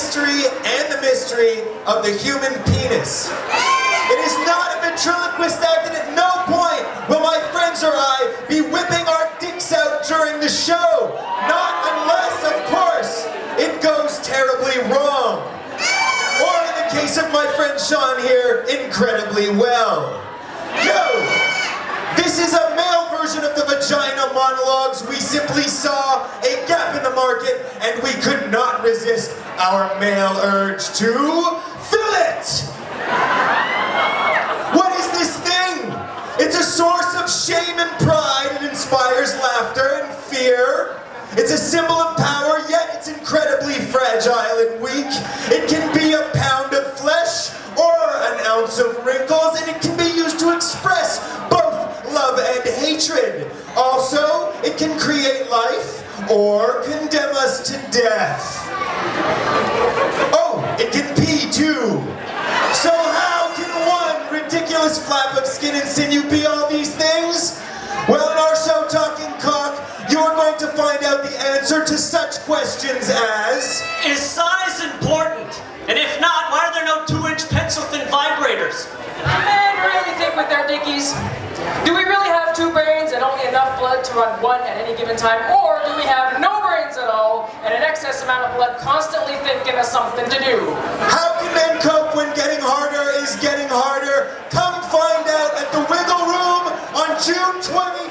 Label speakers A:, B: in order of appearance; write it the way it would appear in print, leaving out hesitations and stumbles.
A: history and the mystery of the human penis. It is not a ventriloquist act, and at no point will my friends or I be whipping our dicks out during the show. Not unless, of course, it goes terribly wrong. Or in the case of my friend Sean here, incredibly well. No! This is a male version of the vagina monologues. We simply saw a gap in the market and we could not resist our male urge to fill it! What is this thing? It's a source of shame and pride. It inspires laughter and fear. It's a symbol of power, yet it's incredibly fragile and weak. It can be a pound of flesh or an ounce of wrinkles, and it can be used to express both love and hatred. Also, it can create life or condemn us to death. Oh, it can pee too. So how can one ridiculous flap of skin and sinew be all these things? Well, in our show, Talking Cock, you're going to find out the answer to such questions as...
B: Is size important? And if not, why are there no 2-inch pencil-thin vibrators?
C: Men really think with their dickies. Do we really have 2 brains and only enough blood to run one at any given time? Or do we have no brains at all and an excess amount of blood constantly thinking of something to do?
A: How can men cope when getting harder is getting harder? Come find out at the Wiggle Room on June 20th.